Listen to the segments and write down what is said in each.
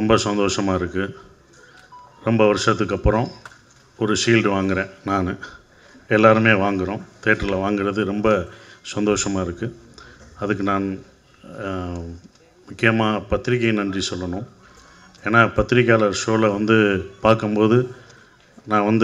ரொம்ப சந்தோஷமாக இருக்குது. ரொம்ப வருஷத்துக்கு அப்புறம் ஒரு ஷீல்டு வாங்குகிறேன். நான் எல்லாருமே வாங்குகிறோம். தேட்டரில் வாங்குறது ரொம்ப சந்தோஷமாக இருக்குது. அதுக்கு நான் முக்கியமாக பத்திரிகை நன்றி சொல்லணும். ஏன்னா பத்திரிக்கையாளர் ஷோவில் பார்க்கும்போது நான்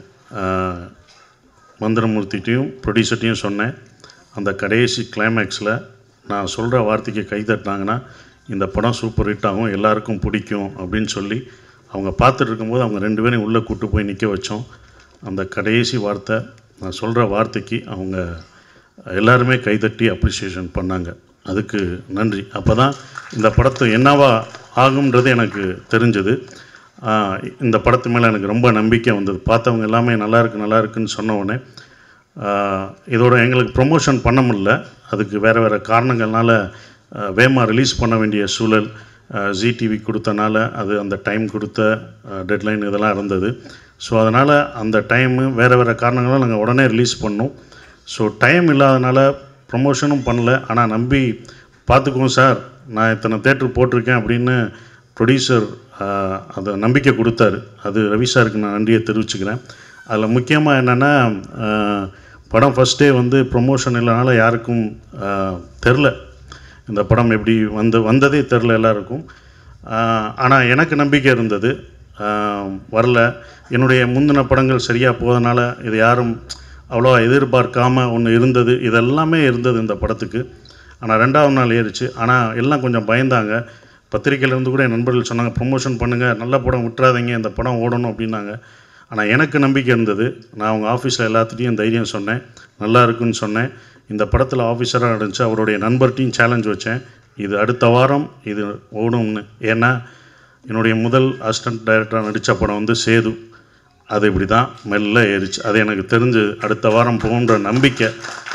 மந்திரமூர்த்திட்டையும் ப்ரொடியூசர்ட்டையும் சொன்னேன், அந்த கடைசி கிளைமேக்ஸில் நான் சொல்கிற வார்த்தைக்கு கைதட்டினாங்கன்னா இந்த படம் சூப்பர் ஹிட் ஆகும், எல்லாருக்கும் பிடிக்கும் அப்படின்னு சொல்லி அவங்க பார்த்துட்டு இருக்கும்போது அவங்க 2 பேரையும் உள்ளே கூட்டு போய் நிற்க வச்சோம். அந்த கடைசி வார்த்தை, நான் சொல்கிற வார்த்தைக்கு அவங்க எல்லாருமே கைதட்டி அப்ரிசியேஷன் பண்ணாங்க. அதுக்கு நன்றி. அப்போ தான் இந்த படத்தை என்னவா ஆகும்ன்றது எனக்கு தெரிஞ்சது. இந்த படத்து மேலே எனக்கு ரொம்ப நம்பிக்கை வந்தது. பார்த்தவங்க எல்லாமே நல்லாயிருக்குன்னு சொன்ன உடனே இதோட எங்களுக்கு ப்ரொமோஷன் பண்ண முடியல. அதுக்கு வேறு காரணங்கள்னால வேகமாக ரிலீஸ் பண்ண வேண்டிய சூழல் ஜி டிவி கொடுத்தனால அது அந்த டைம் கொடுத்த டெட்லைன் இதெல்லாம் இருந்தது. ஸோ அதனால் அந்த டைமு வேறு காரணங்களால் நாங்கள் உடனே ரிலீஸ் பண்ணோம். ஸோ டைம் இல்லாதனால ப்ரொமோஷனும் பண்ணல. ஆனால் நம்பி பார்த்துக்குவோம் சார், நான் இத்தனை தேட்டர் போட்டிருக்கேன் அப்படின்னு ப்ரொடியூசர் அதை நம்பிக்கை கொடுத்தாரு. அது ரவி சாருக்கு நான் நன்றியை தெரிவிச்சுக்கிறேன். அதில் முக்கியமாக என்னென்னா, படம் ஃபஸ்ட் டே ப்ரொமோஷன் இல்லைனால யாருக்கும் தெரில, இந்த படம் எப்படி வந்ததே தெரில எல்லாருக்கும். ஆனால் எனக்கு நம்பிக்கை இருந்தது. வரல, என்னுடைய முந்தின படங்கள் சரியாக போதனால இது யாரும் அவ்வளோவா எதிர்பார்க்காமல் ஒன்று இருந்தது. இதெல்லாமே இருந்தது இந்த படத்துக்கு. ஆனால் 2வது நாள் ஏறிச்சு. ஆனால் எல்லாம் கொஞ்சம் பயந்தாங்க. பத்திரிக்கையிலேருந்து கூட என் நண்பர்கள் சொன்னாங்க, ப்ரொமோஷன் பண்ணுங்கள், நல்ல படம் விட்டுறாதீங்க, இந்த படம் ஓடணும் அப்படின்னாங்க. ஆனால் எனக்கு நம்பிக்கை இருந்தது. நான் அவங்க ஆஃபீஸில் எல்லாத்துட்டையும் தைரியம் சொன்னேன், நல்லா இருக்குன்னு சொன்னேன். இந்த படத்தில் ஆஃபீஸராக இருந்துச்சு, அவருடைய நண்பர்கிட்டையும் சேலஞ்ச் வச்சேன், இது அடுத்த வாரம் இது ஓடும்னு. ஏன்னா என்னுடைய முதல் அசிஸ்டன்ட் டைரக்டராக நடித்த படம் சேது. அது இப்படி தான் மெல்ல ஏறிச்சு. அது எனக்கு தெரிஞ்சு அடுத்த வாரம் போன்ற நம்பிக்கை.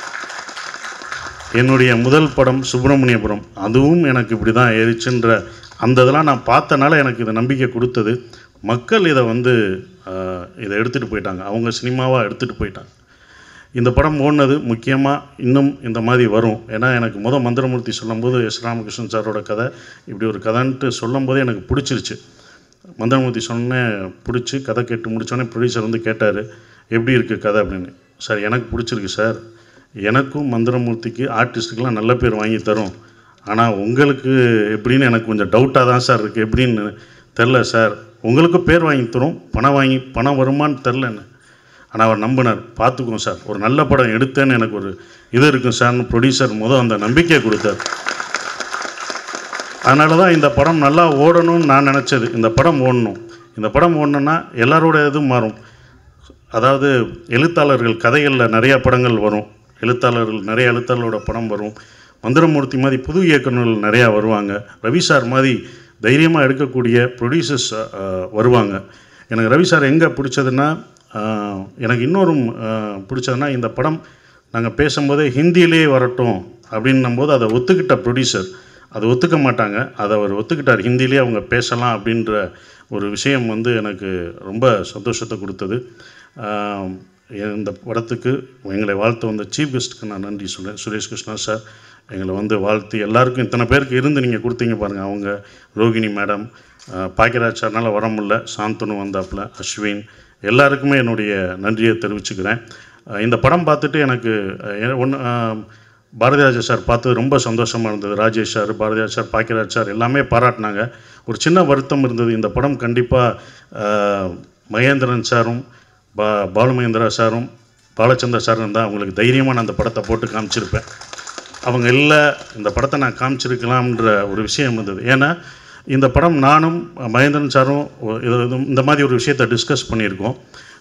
என்னுடைய முதல் படம் சுப்பிரமணியபுரம், அதுவும் எனக்கு இப்படி தான் ஏறிச்சுன்ற அந்த இதெல்லாம் நான் பார்த்தனால எனக்கு இதை நம்பிக்கை கொடுத்தது. மக்கள் இதை இதை எடுத்துகிட்டு போயிட்டாங்க, அவங்க சினிமாவாக எடுத்துகிட்டு போயிட்டாங்க. இந்த படம் ஓடினது முக்கியமாக இன்னும் இந்த மாதிரி வரும். ஏன்னா எனக்கு மந்திரமூர்த்தி சொல்லும்போது எஸ் ராமகிருஷ்ணன் சாரோட கதை இப்படி ஒரு கதைன்ட்டு சொல்லும்போதே எனக்கு பிடிச்சிருச்சு. மந்திரமூர்த்தி சொன்னேன் பிடிச்சி கதை கேட்டு முடித்தோடனே ப்ரொடியூசர் கேட்டார், எப்படி இருக்குது கதை அப்படின்னு. சார் எனக்கு பிடிச்சிருக்கு சார், எனக்கும் மந்திரமூர்த்திக்கு ஆர்டிஸ்ட்டுக்கெலாம் நல்ல பேர் வாங்கி தரும், ஆனால் உங்களுக்கு எப்படின்னு எனக்கு கொஞ்சம் டவுட்டாக தான் சார் இருக்குது, எப்படின்னு தெரில சார், உங்களுக்கும் பேர் வாங்கி தரும், பணம் வருமானு தெரிலன்னு. ஆனால் அவர் நம்பினார், பார்த்துக்குவோம் சார், ஒரு நல்ல படம் எடுத்தேன்னு எனக்கு ஒரு இது இருக்கும் சார்னு ப்ரொடியூசர் அந்த நம்பிக்கையை கொடுத்தார். அதனால தான் இந்த படம் நல்லா ஓடணும்னு நான் நினச்சது. இந்த படம் ஓடணும், இந்த படம் ஓடணுன்னா எல்லாரோட இதுவும் மாறும். அதாவது எழுத்தாளர்கள் கதைகளில் நிறையா படங்கள் வரும், நிறைய எழுத்தாளரோட படம் வரும். மந்திரமூர்த்தி மாதிரி புது இயக்குநர்கள் நிறையா வருவாங்க, ரவி சார் மாதிரி தைரியமாக எடுக்கக்கூடிய ப்ரொடியூசர்ஸ் வருவாங்க. எனக்கு ரவி சார் எங்கே பிடிச்சதுன்னா, எனக்கு இன்னொரும் பிடிச்சதுன்னா, இந்த படம் நாங்கள் பேசும்போதே ஹிந்தியிலே வரட்டும் அப்படின்னும்போது அதை ஒத்துக்கிட்ட ப்ரொடியூசர், அதை ஒத்துக்க மாட்டாங்க, அதை அவர் ஒத்துக்கிட்டார், ஹிந்திலே அவங்க பேசலாம் அப்படின்ற ஒரு விஷயம் எனக்கு ரொம்ப சந்தோஷத்தை கொடுத்தது. இந்த படத்துக்கு எங்களை வாழ்த்து வந்த சீஃப் கெஸ்ட்டுக்கு நான் நன்றி சொல்கிறேன். சுரேஷ் கிருஷ்ணா சார் எங்களை வாழ்த்து எல்லாருக்கும் இத்தனை பேருக்கு இருந்து நீங்கள் கொடுத்தீங்க பாருங்கள். அவங்க ரோகிணி மேடம், பாக்கியராஜ் சார்னால் வர முடியல, சாந்தனு வந்தாப்புல, அஸ்வின், எல்லாருக்குமே என்னுடைய நன்றியை தெரிவிச்சுக்கிறேன். இந்த படம் பார்த்துட்டு எனக்கு பாரதிராஜா சார் பார்த்தது ரொம்ப சந்தோஷமாக இருந்தது. Rajesh sir, Bharathiraj sir, Bhagyaraj sir எல்லாமே பாராட்டினாங்க. ஒரு சின்ன வருத்தம் இருந்தது, இந்த படம் கண்டிப்பாக மகேந்திரன் சாரும் பாலு மகேந்திரா சாரும் பாலச்சந்திர சாரும் இருந்தால் அவங்களுக்கு தைரியமாக நான் அந்த படத்தை போட்டு காமிச்சிருப்பேன். அவங்க இல்லை, இந்த படத்தை நான் காமிச்சிருக்கலாம்ன்ற ஒரு விஷயம் இருந்தது. ஏன்னா இந்த படம் நானும் மகேந்திரன் சாரும் இந்த மாதிரி ஒரு விஷயத்தை டிஸ்கஸ் பண்ணியிருக்கோம்.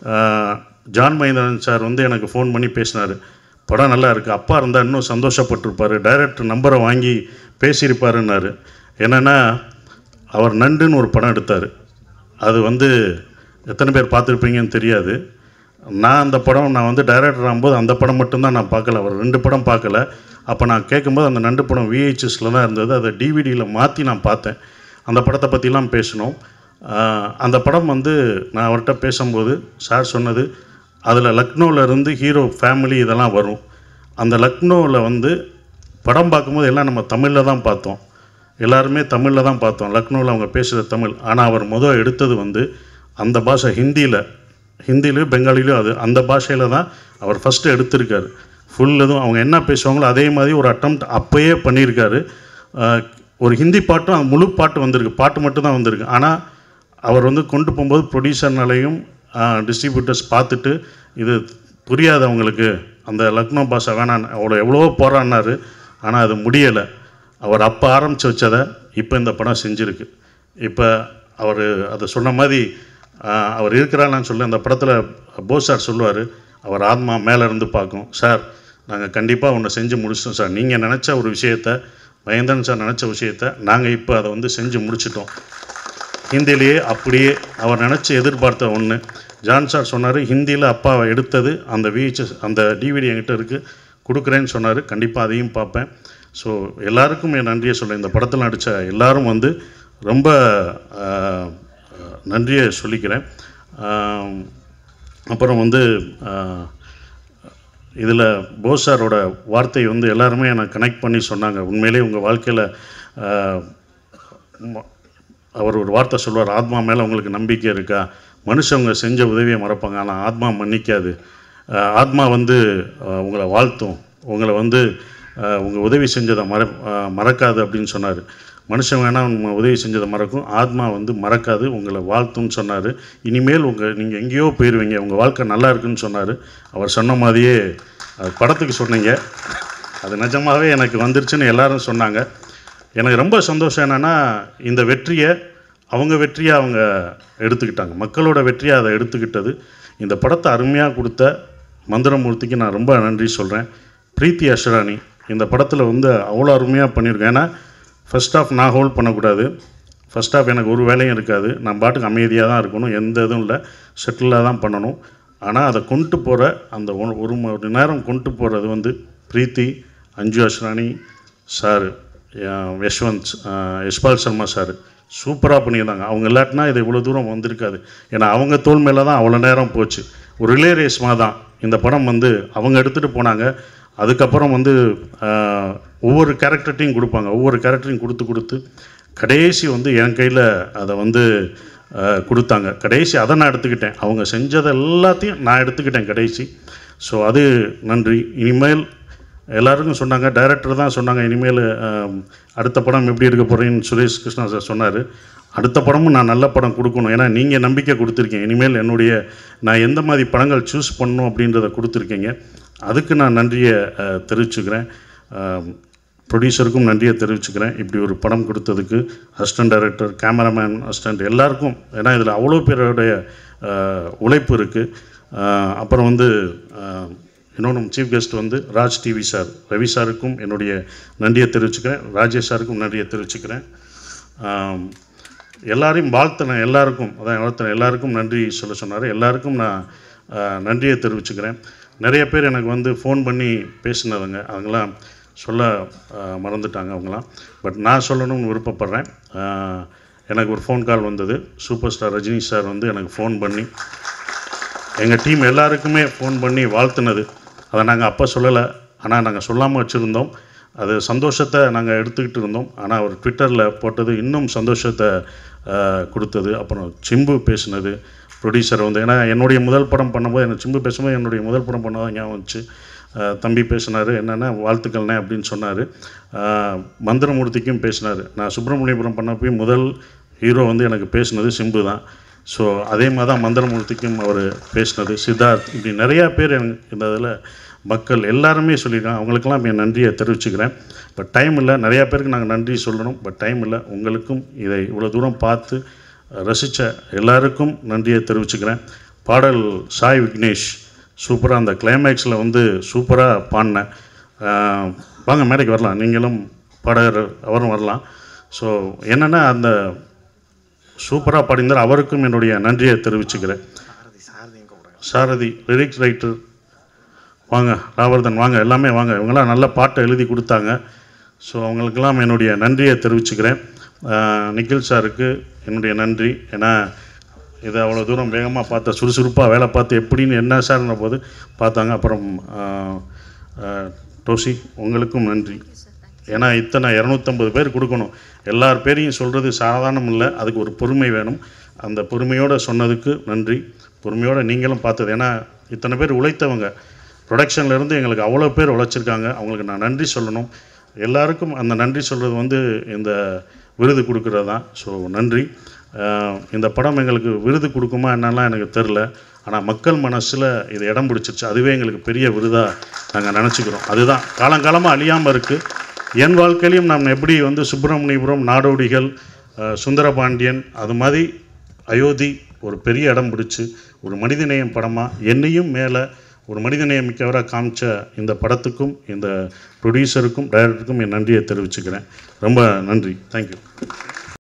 ஜான் மகேந்திரன் சார் எனக்கு ஃபோன் பண்ணி பேசினார், படம் நல்லா இருக்குது, அப்பா இருந்தால் இன்னும் சந்தோஷப்பட்டிருப்பார், டைரக்டர் நம்பரை வாங்கி பேசியிருப்பாருன்னாரு. என்னென்னா அவர் நண்டுன்னு ஒரு படம் எடுத்தார், அது எத்தனை பேர் பார்த்துருப்பீங்கன்னு தெரியாது. நான் அந்த படம் டைரக்டர் ஆகும்போது அந்த படம் மட்டும்தான் நான் பார்க்கல, அவர் 2 படம் பார்க்கல. அப்போ நான் கேட்கும்போது அந்த நண்டு படம் விஹெச்எஸில் தான் இருந்தது, அதை டிவிடியில் மாற்றி நான் பார்த்தேன். அந்த படத்தை பற்றிலாம் பேசினோம். அந்த படம் நான் அவர்கிட்ட பேசும்போது சார் சொன்னது, அதில் லக்னோவிலேருந்து ஹீரோ ஃபேமிலி இதெல்லாம் வரும். அந்த லக்னோவில் படம் பார்க்கும்போது எல்லாம் நம்ம தமிழில் தான் பார்த்தோம். எல்லாருமே தமிழில் தான் பார்த்தோம், லக்னோவில் அவங்க பேசுகிற தமிழ். ஆனால் அவர் எடுத்தது வந்து அந்த பாஷை ஹிந்திலையும் பெங்காலிலையும் அந்த பாஷையில் தான் அவர் ஃபஸ்ட்டு எடுத்திருக்காரு. ஃபுல் எதுவும் அவங்க என்ன பேசுவாங்களோ அதே மாதிரி ஒரு அட்டம்ப்ட் அப்போயே பண்ணியிருக்காரு. ஒரு ஹிந்தி பாட்டும் முழு பாட்டு வந்திருக்கு, பாட்டு மட்டும்தான் வந்திருக்கு. ஆனால் அவர் வந்து கொண்டு போகும்போது ப்ரொடியூசர்னாலையும் டிஸ்ட்ரிபியூட்டர்ஸ் பார்த்துட்டு இது புரியாது அவங்களுக்கு, அந்த லக்னோ பாஷை வேணான்னு எவ்வளவோ போராடினார். ஆனால் அது முடியலை. அவர் அப்போ ஆரம்பித்து வச்சதை இப்போ இந்த படம் செஞ்சுருக்கு. இப்போ அவர் அதை சொன்ன மாதிரி அவர் இருக்கிறான்னு சொல்லி அந்த படத்தில் போஸ் சார் சொல்லுவார், அவர் ஆத்மா மேலே இருந்து பார்க்கும். சார் நாங்கள் கண்டிப்பாக ஒன்று செஞ்சு முடிச்சிட்டோம் சார், நீங்கள் நினச்ச ஒரு விஷயத்தை, மகேந்திரன் சார் நினச்ச விஷயத்தை நாங்கள் இப்போ அதை வந்து செஞ்சு முடிச்சிட்டோம். ஹிந்திலேயே அப்படியே அவர் நினச்சி எதிர்பார்த்த ஒன்று. ஜான் சார் சொன்னார், ஹிந்தியில் அப்பா எடுத்தது அந்த VHS அந்த DVD என்கிட்ட இருக்குது, கொடுக்குறேன்னு சொன்னார். கண்டிப்பாக அதையும் பார்ப்பேன். ஸோ எல்லாருக்கும் என் நன்றியை சொல்கிறேன். இந்த படத்தில் நடித்த எல்லாரும் வந்து ரொம்ப நன்றியை சொல்லிக்கிறேன். அப்புறம் வந்து இதில் போஸ் சாரோட வார்த்தை வந்து எல்லாருமே எனக்கு கனெக்ட் பண்ணி சொன்னாங்க. உண்மையிலே உங்கள் வாழ்க்கையில் அவர் ஒரு வார்த்தை சொல்வார், ஆத்மா மேலே உங்களுக்கு நம்பிக்கை இருக்கா? மனுஷங்க செஞ்ச உதவியை மறப்பாங்க, ஆனால் ஆத்மா மன்னிக்காது. ஆத்மா வந்து உங்களை வாழ்த்தும், உங்களை வந்து உங்கள் உதவி செஞ்சதை மறக்காது அப்படின்னு சொன்னார். மனுஷன் வேணால் உதவி செஞ்சதை மறக்கும், ஆத்மா வந்து மறக்காது, உங்களை வாழ்த்தும்னு சொன்னார். இனிமேல் நீங்கள் எங்கேயோ போயிடுவீங்க, உங்கள் வாழ்க்கை நல்லா இருக்குன்னு சொன்னார். அவர் சொன்ன மாதிரியே படத்துக்கு சொன்னீங்க, அது நிஜமாகவே எனக்கு வந்துருச்சுன்னு எல்லோரும் சொன்னாங்க. எனக்கு ரொம்ப சந்தோஷம் என்னென்னா, இந்த வெற்றியை அவங்க எடுத்துக்கிட்டாங்க, மக்களோட வெற்றியை அதை எடுத்துக்கிட்டது. இந்த படத்தை அருமையாக கொடுத்த மந்திரமூர்த்திக்கு நான் ரொம்ப நன்றி சொல்கிறேன். பிரீத்தி அஷ்ரானி இந்த படத்தில் வந்து அவ்வளோ அருமையாக பண்ணியிருக்கேன். ஏன்னா ஃபஸ்ட் ஆஃப் நான் ஹோல்ட் பண்ணக்கூடாது, ஃபஸ்ட் ஆஃப் எனக்கு ஒரு வேலையும் இருக்காது, நான் பாட்டுக்கு அமைதியாக தான் இருக்கணும், எந்த இதுவும் இல்லை, செட்டிலாக தான் பண்ணணும். ஆனால் அதை கொண்டு போகிற அந்த ஒரு மணி நேரம் கொண்டு போகிறது வந்து பிரீத்தி, அஞ்சு அஷ்ரானி சார், யஷ்பால் சர்மா சார் சூப்பராக பண்ணியிருந்தாங்க. அவங்க இல்லாட்டினா இது இவ்வளோ தூரம் வந்திருக்காது. ஏன்னா அவங்க தோல் மேலே தான் அவ்வளோ நேரம் போச்சு. ஒரு ரிலே ரேஸ்மாக தான் இந்த படம் வந்து அவங்க எடுத்துகிட்டு போனாங்க. அதுக்கப்புறம் வந்து ஒவ்வொரு கேரக்டர்ட்டையும் கொடுப்பாங்க, ஒவ்வொரு கேரக்டரையும் கொடுத்து கடைசி வந்து என் கையில் அதை வந்து கொடுத்தாங்க. கடைசி அதை நான் எடுத்துக்கிட்டேன், அவங்க செஞ்சதை எல்லாத்தையும் நான் எடுத்துக்கிட்டேன் கடைசி. ஸோ அது நன்றி. இனிமேல் எல்லாருக்கும் சொன்னாங்க, டைரக்டர் தான் சொன்னாங்க, இனிமேல் அடுத்த படம் எப்படி இருக்க போகிறேன்னு சுரேஷ் கிருஷ்ணா சார் சொன்னார். அடுத்த படமும் நான் நல்ல படம் கொடுக்கணும், ஏன்னா நீங்கள் நம்பிக்கை கொடுத்துருக்கீங்க. இனிமேல் நான் எந்த மாதிரி படங்கள் சூஸ் பண்ணணும் அப்படின்றத கொடுத்துருக்கீங்க. அதுக்கு நான் நன்றியை தெரிவிச்சுக்கிறேன். ப்ரொடியூசருக்கும் நன்றியை தெரிவிச்சுக்கிறேன், இப்படி ஒரு படம் கொடுத்ததுக்கு. அசிஸ்டன்ட் டைரக்டர், கேமராமேன், அசிஸ்டண்ட் எல்லாருக்கும், ஏன்னா இதில் அவ்வளோ பேருடைய உழைப்பு இருக்குது. அப்புறம் வந்து இன்னொன்று சீஃப் கெஸ்ட் வந்து ராஜ் டிவி சார், ரவி சாருக்கும் என்னுடைய நன்றியை தெரிவிச்சுக்கிறேன், ராஜேஷ் சாருக்கும் நன்றியை தெரிவிச்சுக்கிறேன். எல்லாரையும் வாழ்த்தினேன், எல்லாருக்கும் நன்றி சொன்னார். எல்லாருக்கும் நான் நன்றியை தெரிவிச்சுக்கிறேன். நிறைய பேர் எனக்கு வந்து ஃபோன் பண்ணி பேசினதுங்க, அவங்களாம் சொல்ல மறந்துட்டாங்க அவங்களாம். பட் நான் சொல்லணும்னு விருப்பப்படுறேன். எனக்கு ஒரு ஃபோன் கால் வந்தது, சூப்பர் ஸ்டார் ரஜினி சார் வந்து எனக்கு ஃபோன் பண்ணி, எங்கள் டீம் எல்லாருக்குமே ஃபோன் பண்ணி வாழ்த்துனது. அதை நாங்கள் அப்போ சொல்லலை, ஆனால் நாங்கள் சொல்லாமல் வச்சுருந்தோம். அது சந்தோஷத்தை நாங்கள் எடுத்துக்கிட்டு இருந்தோம். ஆனால் அவர் ட்விட்டரில் போட்டது இன்னும் சந்தோஷத்தை கொடுத்தது. அப்புறம் சிம்பு பேசினது, ப்ரொடியூசர் வந்து, ஏன்னா என்னுடைய முதல் படம் பண்ணும்போது, எனக்கு சிம்பு பேசும்போது என்னுடைய முதல் படம் பண்ணதான் ஞாபகம் வந்துச்சு. தம்பி பேசினார், என்னென்னா வாழ்த்துக்கள்னே அப்படின்னு சொன்னார். மந்திரமூர்த்திக்கும் பேசினார். நான் சுப்பிரமணியபுரம் பண்ணப்போய் முதல் ஹீரோ வந்து எனக்கு பேசினது சிம்பு தான். ஸோ அதே மாதிரி தான் மந்திரமூர்த்திக்கும் அவர் பேசினது, சித்தார்த், இப்படி நிறையா பேர் இந்த இதில் மக்கள் எல்லாருமே சொல்லியிருக்காங்க. அவங்களுக்கெல்லாம் என் நன்றியை தெரிவிச்சுக்கிறேன். பட் டைம் இல்லை, நிறையா பேருக்கு நாங்கள் நன்றி சொல்லணும், பட் டைம் இல்லை. உங்களுக்கும் இதை இவ்வளோ தூரம் பார்த்து ரசித்த எல்லாருக்கும் நன்றியை தெரிவிச்சுக்கிறேன். பாடல் சாய் விக்னேஷ் சூப்பராக அந்த கிளைமேக்ஸில் வந்து சூப்பராக பாடினேன். வாங்க மேடைக்கு வரலாம், நீங்களும் பாடகர் அவரும் வரலாம். ஸோ என்னென்னா அந்த சூப்பராக பாடிந்தார், அவருக்கும் என்னுடைய நன்றியை தெரிவிச்சுக்கிறேன். சாரதி லிரிக்ஸ் ரைட்டர் வாங்க, ராவர்தன் வாங்க, எல்லாமே வாங்க, இவங்களாம் நல்ல பாட்டை எழுதி கொடுத்தாங்க. ஸோ அவங்களுக்கெல்லாம் என்னுடைய நன்றியை தெரிவிச்சுக்கிறேன். நிக்கில் சாருக்கு என்னுடைய நன்றி, ஏன்னா இதை அவ்வளோ தூரம் வேகமாக பார்த்த, சுறுசுறுப்பாக வேலை பார்த்து எப்படின்னு என்ன சார்ன போது பார்த்தாங்க. அப்புறம் டோசி உங்களுக்கும் நன்றி, ஏன்னா இத்தனை 250 பேர் கொடுக்கணும், எல்லார் பேரையும் சொல்கிறது சாதாரணம் இல்லை, அதுக்கு ஒரு பொறுமை வேணும். அந்த பொறுமையோடு சொன்னதுக்கு நன்றி. பொறுமையோடு நீங்களும் பார்த்தது, ஏன்னா இத்தனை பேர் உழைத்தவங்க, ப்ரொடக்ஷன்லேருந்து எங்களுக்கு அவ்வளோ பேர் உழைச்சிருக்காங்க, அவங்களுக்கு நான் நன்றி சொல்லணும். எல்லாருக்கும் அந்த நன்றி சொல்கிறது வந்து இந்த விருது கொடுக்குறது தான். ஸோ நன்றி. இந்த படம் எங்களுக்கு விருது கொடுக்குமா என்னெல்லாம் எனக்கு தெரில, ஆனால் மக்கள் மனசில் இது இடம் பிடிச்சிருச்சு, அதுவே எங்களுக்கு பெரிய விருதாக நாங்கள் நினச்சிக்கிறோம். அதுதான் காலங்காலமாக அழியாமல் இருக்குது. என் வாழ்க்கையிலையும் நான் எப்படி வந்து சுப்பிரமணியபுரம், நாடோடிகள், சுந்தரபாண்டியன், அது மாதிரி அயோத்தி ஒரு பெரிய இடம் பிடிச்சி ஒரு மனிதநேயம் படமாக என்னையும் மேலே ஒரு மனிதநேயம் மிக்கவராக காமிச்ச இந்த படத்துக்கும் இந்த ப்ரொடியூசருக்கும் டைரக்டருக்கும் என் நன்றியை தெரிவிச்சுக்கிறேன். ரொம்ப நன்றி. தேங்க்யூ.